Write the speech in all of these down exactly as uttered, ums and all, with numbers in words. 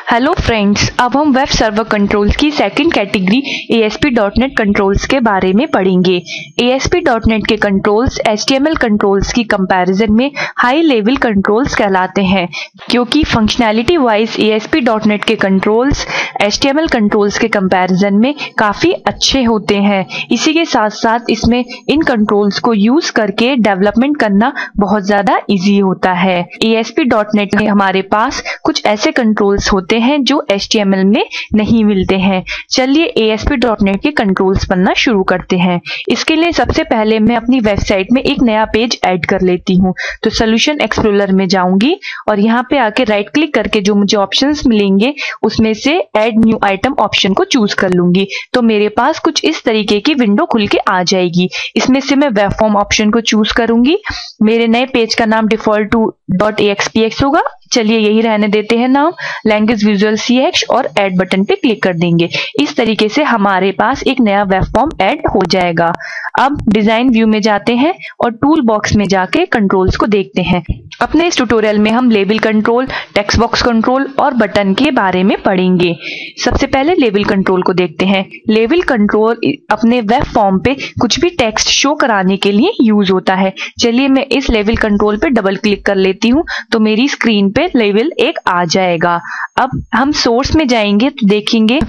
Hello friends, अब हम web server controls की second category A S P dot net controls के बारे में पढ़ेंगे। A S P dot net के controls H T M L controls की कंपैरिजन में हाई लेवल कंट्रोल्स कहलाते हैं, क्योंकि functionality wise A S P dot net के controls H T M L controls के कंपैरिजन में काफी अच्छे होते हैं। इसी के साथ साथ इसमें इन कंट्रोल्स को यूज करके डेवलपमेंट करना बहुत ज्यादा इजी होता है। A S P dot net में हमारे पास कुछ ऐसे कंट्रोल्स होते हैं जो एच टी एम एल में नहीं मिलते हैं। चलिए A S P dot net के कंट्रोल्स पढ़ना शुरू करते हैं। इसके लिए सबसे पहले मैं अपनी वेबसाइट में एक नया पेज ऐड कर लेती हूँ। तो सोल्यूशन एक्सप्लोरर में जाऊंगी और यहाँ पे आके राइट क्लिक करके जो मुझे ऑप्शंस मिलेंगे उसमें से ऐड न्यू आइटम ऑप्शन को चूज कर लूंगी। तो मेरे पास कुछ इस तरीके की विंडो खुल के आ जाएगी। इसमें से मैं वेब फॉर्म ऑप्शन को चूज करूंगी। मेरे नए पेज का नाम default two dot A X P X होगा। चलिए यही रहने देते हैं नाम। लैंग्वेज विजुअल सी एक्स और ऐड बटन पे क्लिक कर देंगे। इस तरीके से हमारे पास एक नया वेब फॉर्म ऐड हो जाएगा। अब डिजाइन व्यू में जाते हैं और टूल बॉक्स में जाके कंट्रोल्स को देखते हैं। अपने इस ट्यूटोरियल में हम label control, text box control और बटन के बारे में पढ़ेंगे। सबसे पहले लेबल कंट्रोल को देखते हैं। लेबल कंट्रोल अपने वेब फॉर्म पे कुछ भी टेक्स्ट शो कराने के लिए यूज होता है। चलिए मैं इस लेबल कंट्रोल पे डबल क्लिक कर लेती हूँ तो मेरी स्क्रीन पे लेबल एक आ जाएगा। अब हम सोर्स में जाएंगे तो देखेंगे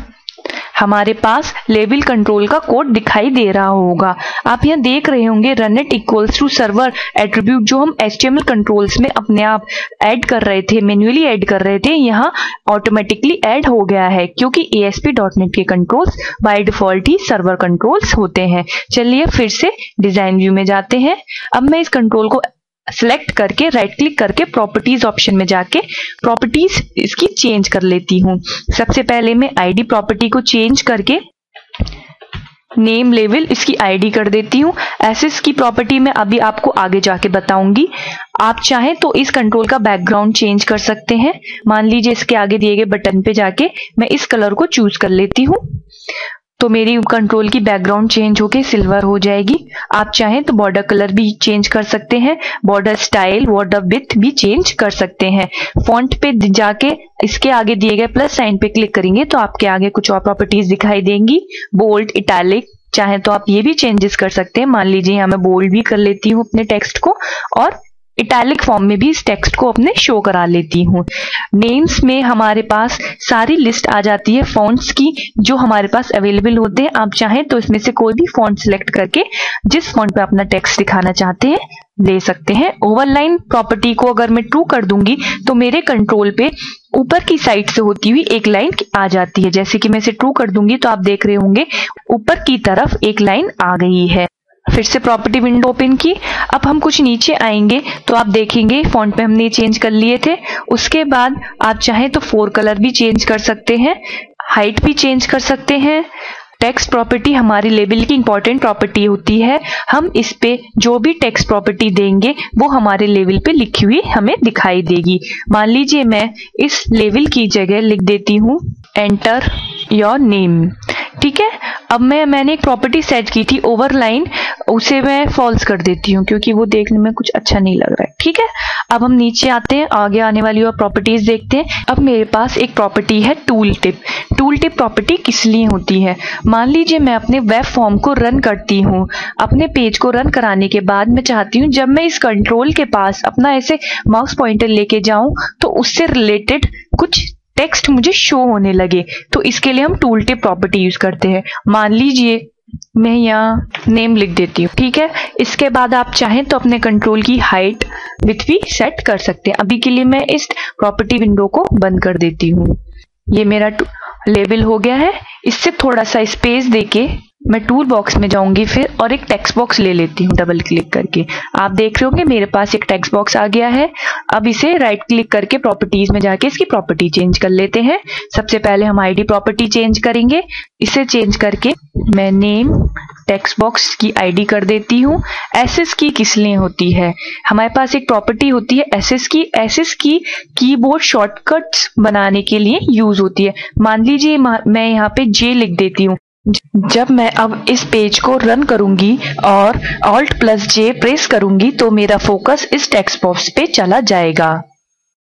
हमारे पास लेबल कंट्रोल का कोड दिखाई दे रहा होगा। आप यहाँ देख रहे होंगे runat equals to server attribute, जो हम H T M L controls में अपने आप ऐड कर रहे थे, मैन्युअली ऐड कर रहे थे, यहाँ ऑटोमेटिकली ऐड हो गया है क्योंकि A S P dot net के कंट्रोल्स बाय डिफॉल्ट ही सर्वर कंट्रोल्स होते हैं। चलिए फिर से डिजाइन व्यू में जाते हैं। अब मैं इस कंट्रोल को सिलेक्ट करके राइट क्लिक करके प्रॉपर्टीज ऑप्शन में जाके प्रॉपर्टीज इसकी चेंज कर लेती हूँ। सबसे पहले मैं आईडी प्रॉपर्टी को चेंज करके नेम लेवल इसकी आईडी कर देती हूँ। एसेस की प्रॉपर्टी में अभी आपको आगे जाके बताऊंगी। आप चाहें तो इस कंट्रोल का बैकग्राउंड चेंज कर सकते हैं। मान लीजिए इसके आगे दिए गए बटन पे जाके मैं इस कलर को चूज कर लेती हूँ तो मेरी कंट्रोल की बैकग्राउंड चेंज होके सिल्वर हो जाएगी। आप चाहें तो बॉर्डर कलर भी चेंज कर सकते हैं, बॉर्डर स्टाइल, बॉर्डर विड्थ भी चेंज कर सकते हैं। फॉन्ट पे जाके इसके आगे दिए गए प्लस साइन पे क्लिक करेंगे तो आपके आगे कुछ और प्रॉपर्टीज दिखाई देंगी। बोल्ड, इटैलिक, चाहे तो आप ये भी चेंजेस कर सकते हैं। मान लीजिए यहाँ मैं बोल्ड भी कर लेती हूँ अपने टेक्स्ट को और इटैलिक फॉर्म में भी इस टेक्स्ट को अपने शो करा लेती हूँ। नेम्स में हमारे पास सारी लिस्ट आ जाती है फॉन्ट्स की जो हमारे पास अवेलेबल होते हैं। आप चाहें तो इसमें से कोई भी फॉन्ट सिलेक्ट करके जिस फॉन्ट पे अपना टेक्स्ट दिखाना चाहते हैं ले सकते हैं। ओवरलाइन प्रॉपर्टी को अगर मैं ट्रू कर दूंगी तो मेरे कंट्रोल पे ऊपर की साइड से होती हुई एक लाइन आ जाती है। जैसे कि मैं इसे ट्रू कर दूंगी तो आप देख रहे होंगे ऊपर की तरफ एक लाइन आ गई है। फिर से प्रॉपर्टी विंडो ओपन की। अब हम कुछ नीचे आएंगे तो आप देखेंगे फॉन्ट में हमने चेंज कर लिए थे। उसके बाद आप चाहें तो फोर कलर भी चेंज कर सकते हैं, हाइट भी चेंज कर सकते हैं। टेक्स्ट प्रॉपर्टी हमारी लेबल की इंपॉर्टेंट प्रॉपर्टी होती है। हम इस पे जो भी टेक्स्ट प्रॉपर्टी देंगे वो हमारे लेवल पे लिखी हुई हमें दिखाई देगी। मान लीजिए मैं इस लेवल की जगह लिख देती हूँ एंटर योर नेम। ठीक है। अब मैं मैंने एक प्रॉपर्टी सेट की थी ओवरलाइन, उसे मैं फॉल्स कर देती हूँ क्योंकि वो देखने में कुछ अच्छा नहीं लग रहा है। ठीक है। अब हम नीचे आते हैं, आगे आने वाली और प्रॉपर्टीज देखते हैं। अब मेरे पास एक प्रॉपर्टी है tool tip. Tool tip property किस लिए होती है? मान लीजिए मैं अपने वेब फॉर्म को रन करती हूँ। अपने पेज को रन कराने के बाद मैं चाहती हूँ जब मैं इस कंट्रोल के पास अपना ऐसे माउस पॉइंटर लेके जाऊं तो उससे रिलेटेड कुछ टेक्स्ट मुझे शो होने लगे। तो इसके लिए हम टूल टिप प्रॉपर्टी यूज करते हैं। मान लीजिए मैं यहाँ नेम लिख देती हूँ। ठीक है। इसके बाद आप चाहें तो अपने कंट्रोल की हाइट विड्थ भी सेट कर सकते हैं। अभी के लिए मैं इस प्रॉपर्टी विंडो को बंद कर देती हूँ। ये मेरा लेबल हो गया है। इससे थोड़ा सा स्पेस देके मैं टूल बॉक्स में जाऊंगी फिर और एक टेक्स्ट बॉक्स ले लेती हूँ डबल क्लिक करके। आप देख रहे होंगे मेरे पास एक टेक्स्ट बॉक्स आ गया है। अब इसे राइट क्लिक करके प्रॉपर्टीज में जाके इसकी प्रॉपर्टी चेंज कर लेते हैं। सबसे पहले हम आईडी प्रॉपर्टी चेंज करेंगे। इसे चेंज करके मैं नेम टेक्स्ट बॉक्स की आईडी कर देती हूँ। एसएस की किस लिए होती है? हमारे पास एक प्रॉपर्टी होती है एसएस की। एसएस की कीबोर्ड शॉर्टकट्स बनाने के लिए यूज होती है। मान लीजिए मैं यहाँ पे जे लिख देती हूँ। जब मैं अब इस पेज को रन करूंगी और ऑल्ट प्लस जे प्रेस करूंगी तो मेरा फोकस इस टेक्स्ट बॉक्स पे चला जाएगा।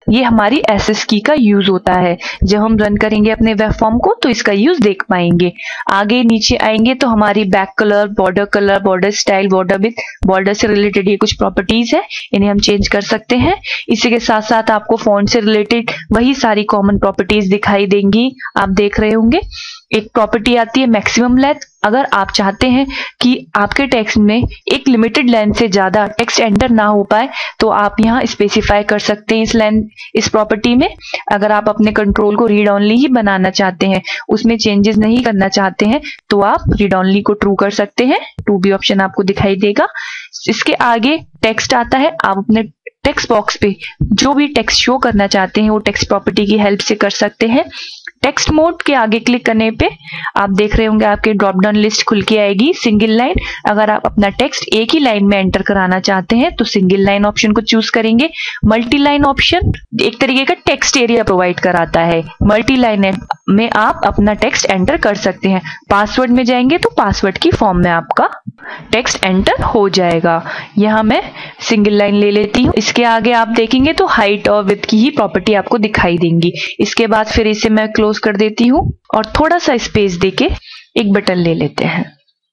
ये हमारी एसएस की का यूज होता है। जब हम रन करेंगे अपने वेब फॉर्म को तो इसका यूज देख पाएंगे। आगे नीचे आएंगे तो हमारी back color, border color, border style, border width, border से रिलेटेड ये कुछ प्रॉपर्टीज है, इन्हें हम चेंज कर सकते हैं। इसी के साथ साथ आपको फॉन्ट से रिलेटेड वही सारी कॉमन प्रॉपर्टीज दिखाई देंगी, आप देख रहे होंगे। एक प्रॉपर्टी आती है मैक्सिमम लेंथ। अगर आप चाहते हैं कि आपके टेक्स्ट में एक लिमिटेड लेंथ से ज्यादा टेक्स्ट एंटर ना हो पाए तो आप यहाँ स्पेसिफाई कर सकते हैं इस लेंथ, इस प्रॉपर्टी में। अगर आप अपने कंट्रोल को रीड ऑनली ही बनाना चाहते हैं, उसमें चेंजेस नहीं करना चाहते हैं, तो आप रीड ऑनली को ट्रू कर सकते हैं। टू बी ऑप्शन आपको दिखाई देगा। इसके आगे टेक्स्ट आता है। आप अपने टेक्स्ट बॉक्स पे जो भी टेक्स्ट शो करना चाहते हैं वो टेक्स्ट प्रॉपर्टी की हेल्प से कर सकते हैं। टेक्स्ट मोड के आगे क्लिक करने पे आप देख रहे होंगे आपके ड्रॉप डाउन लिस्ट खुल के आएगी। सिंगल लाइन, अगर आप अपना टेक्स्ट एक ही लाइन में एंटर कराना चाहते हैं तो सिंगल लाइन ऑप्शन को चूज करेंगे। मल्टी लाइन ऑप्शन एक तरीके का टेक्स्ट एरिया प्रोवाइड कराता है। मल्टी लाइन में आप अपना टेक्स्ट एंटर कर सकते हैं। पासवर्ड में जाएंगे तो पासवर्ड की फॉर्म में आपका टेक्स्ट एंटर हो जाएगा। यहाँ मैं सिंगल लाइन ले लेती हूँ। इसके आगे आप देखेंगे तो हाइट और विड्थ की ही प्रॉपर्टी आपको दिखाई देंगी। इसके बाद फिर इसे मैं क्लोज कर देती हूँ और थोड़ा सा स्पेस देके एक बटन ले लेते हैं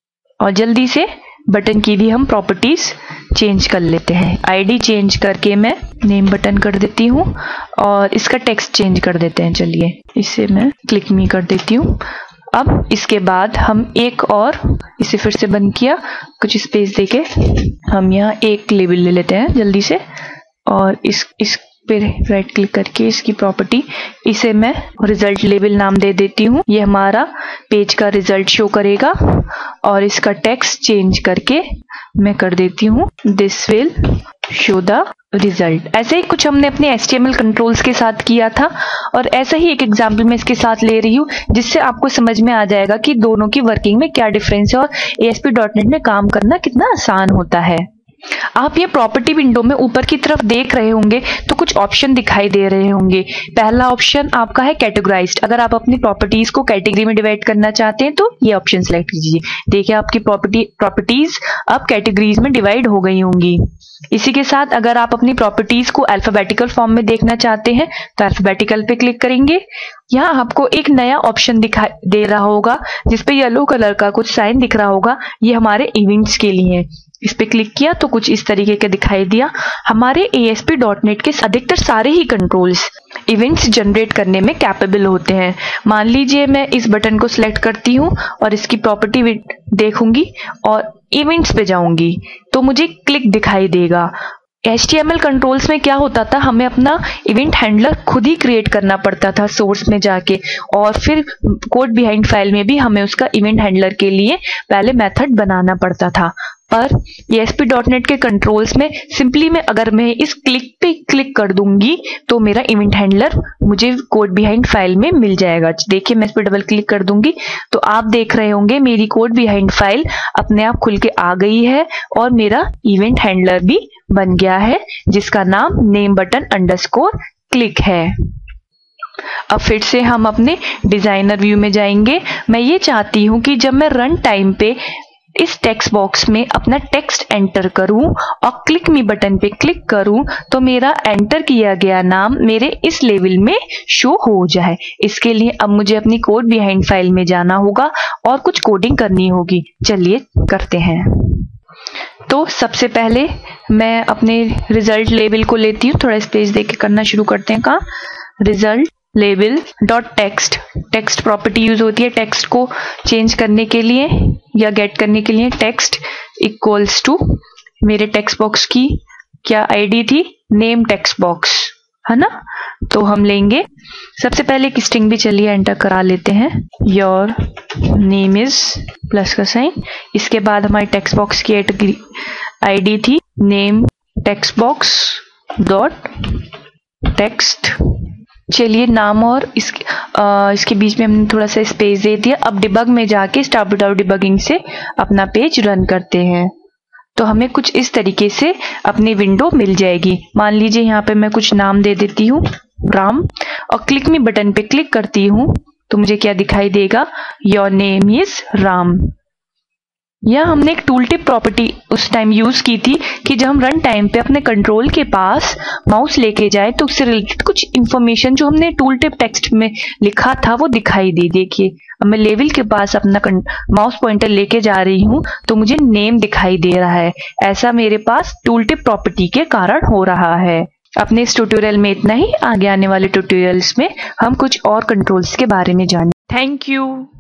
और जल्दी से बटन की भी हम प्रॉपर्टीज चेंज कर लेते हैं। आईडी चेंज करके मैं नेम बटन कर देती हूँ और इसका टेक्स्ट चेंज कर देते हैं। चलिए इसे मैं क्लिक मी कर देती हूँ। अब इसके बाद हम एक और, इसे फिर से बंद किया, कुछ स्पेस देके हम यहाँ एक लेबल ले लेते हैं जल्दी से और इस इस पे राइट क्लिक करके इसकी प्रॉपर्टी, इसे मैं रिजल्ट लेबल नाम दे देती हूँ। ये हमारा पेज का रिजल्ट शो करेगा और इसका टेक्स्ट चेंज करके मैं कर देती हूँ this will show the result. ऐसे ही कुछ हमने अपने H T M L controls के साथ किया था और ऐसा ही एक एग्जाम्पल मैं इसके साथ ले रही हूँ जिससे आपको समझ में आ जाएगा कि दोनों की वर्किंग में क्या डिफरेंस है और A S P dot net में काम करना कितना आसान होता है। आप ये प्रॉपर्टी विंडो में ऊपर की तरफ देख रहे होंगे तो कुछ ऑप्शन दिखाई दे रहे होंगे। पहला ऑप्शन आपका है कैटेगराइज्ड। अगर आप अपनी प्रॉपर्टीज को कैटेगरी में डिवाइड करना चाहते हैं तो ये ऑप्शन सेलेक्ट कीजिए। देखिए आपकी प्रॉपर्टी प्रॉपर्टीज अब कैटेगरीज में डिवाइड हो गई होंगी। इसी के साथ अगर आप अपनी प्रॉपर्टीज को अल्फाबेटिकल फॉर्म में देखना चाहते हैं तो अल्फाबेटिकल पे क्लिक करेंगे। यहाँ आपको एक नया ऑप्शन दिखाई दे रहा होगा जिसपे येलो कलर का कुछ साइन दिख रहा होगा। ये हमारे इवेंट्स के लिए। इस पे क्लिक किया तो कुछ इस तरीके का दिखाई दिया। हमारे A S P dot net के अधिकतर सारे ही कंट्रोल्स इवेंट्स जनरेट करने में कैपेबल होते हैं। मान लीजिए मैं इस बटन को सिलेक्ट करती हूँ और इसकी प्रॉपर्टी देखूंगी और इवेंट्स पे जाऊंगी तो मुझे क्लिक दिखाई देगा। H T M L controls में क्या होता था, हमें अपना इवेंट हैंडलर खुद ही क्रिएट करना पड़ता था सोर्स में जाके और फिर कोड बिहाइंड फाइल में भी हमें उसका इवेंट हैंडलर के लिए पहले मेथड बनाना पड़ता था। पर A S P dot net के कंट्रोल्स में सिंपली मैं अगर मैं इस क्लिक पे क्लिक कर दूंगी तो मेरा इवेंट हैंडलर मुझे कोड बिहाइंड फाइल में मिल जाएगा। देखिए मैं इस पे डबल क्लिक कर दूंगी तो आप देख रहे होंगे मेरी कोड बिहाइंड फाइल अपने आप खुल के आ गई है और मेरा इवेंट हैंडलर भी बन गया है जिसका नाम नेम बटन अंडरस्कोर क्लिक है। अब फिर से हम अपने डिजाइनर व्यू में जाएंगे। मैं ये चाहती हूं कि जब मैं रन टाइम पे इस टेक्स्ट बॉक्स में अपना टेक्स्ट एंटर करूं और क्लिक मी बटन पे क्लिक करूं तो मेरा एंटर किया गया नाम मेरे इस लेवल में शो हो जाए। इसके लिए अब मुझे अपनी कोड बिहाइंड फाइल में जाना होगा और कुछ कोडिंग करनी होगी। चलिए करते हैं। तो सबसे पहले मैं अपने रिजल्ट लेबल को लेती हूँ। थोड़ा स्पेस देके करना शुरू करते हैं। कहाँ result label dot text, text property use होती है टेक्स्ट को चेंज करने के लिए या गेट करने के लिए। टेक्स्ट इक्वल्स टू मेरे टेक्स्ट बॉक्स की क्या आईडी थी, नेम टेक्स्ट बॉक्स है ना। तो हम लेंगे सबसे पहले एक स्ट्रिंग भी, चलिए एंटर करा लेते हैं। योर नेम इज प्लस का साइन। इसके बाद हमारे टेक्स्ट बॉक्स की आईडी थी name text box dot text. चलिए नाम और इसके आ, इसके बीच में हमने थोड़ा सा स्पेस दे दिया। अब डिबग में जाके स्टार्ट विदाउट डिबगिंग से अपना पेज रन करते हैं तो हमें कुछ इस तरीके से अपनी विंडो मिल जाएगी। मान लीजिए यहाँ पे मैं कुछ नाम दे देती हूँ राम और क्लिक मी बटन पे क्लिक करती हूँ तो मुझे क्या दिखाई देगा, योर नेम इज राम। यह हमने एक टूल टिप प्रॉपर्टी उस टाइम यूज की थी कि जब हम रन टाइम पे अपने कंट्रोल के पास माउस लेके जाए तो उससे रिलेटेड कुछ इंफॉर्मेशन जो हमने टूल टिप टेक्स्ट में लिखा था वो दिखाई दी। देखिए अब मैं लेवल के पास अपना माउस पॉइंटर लेके जा रही हूँ तो मुझे नेम दिखाई दे रहा है। ऐसा मेरे पास टूल टिप प्रॉपर्टी के कारण हो रहा है। अपने इस ट्यूटोरियल में इतना ही। आगे आने वाले ट्यूटोरियल्स में हम कुछ और कंट्रोल्स के बारे में जानेंगे। Thank you.